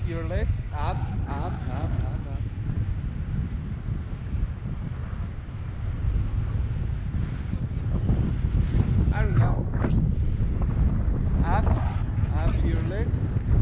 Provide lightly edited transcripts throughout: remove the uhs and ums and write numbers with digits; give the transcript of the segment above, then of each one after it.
your legs, up, up, up, up, up. Arun, up, up your legs.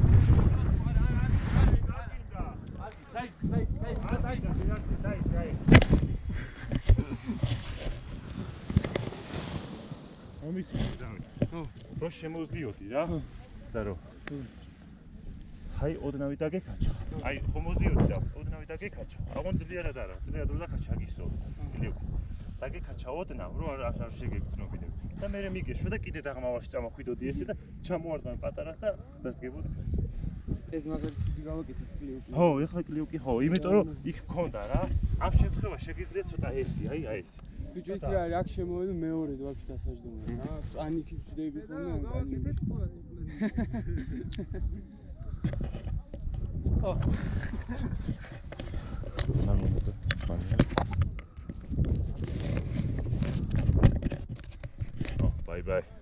რო შემოვდიოდი რა და რო აი ოდნავი დაგეკაჩა აი ხომ მოვდიოდი და ოდნავი დაგეკაჩა აღონ ძლიერად არა ძლიერად რო დაკაჩა აგისო გლიოკი დაგეკაჩა ოდნავ რო არ შეგეგრძნობინებ და მე მიგეშვა და კიდე დაღმავაში წამოხვიდოდი ესე და ჩამოვარდნან პატარას და დასგებოდი ფას ეს მაგალითად გავაკეთე გლიოკი ხო ეხლა გლიოკი ხო იმიტომ რომ იქ მქონდა რა ამ შემთხვევაში შეგიძლია ცოტა ესი აი ეს ბიჭო ის რა აქ შემოვედი მეორედ ვაფშე დასაჯდომა რა ანიქი ვჭდები ხოლმე ან გავაკეთეთ ყველა ხო მანუდა მანუდა ბაი ბაი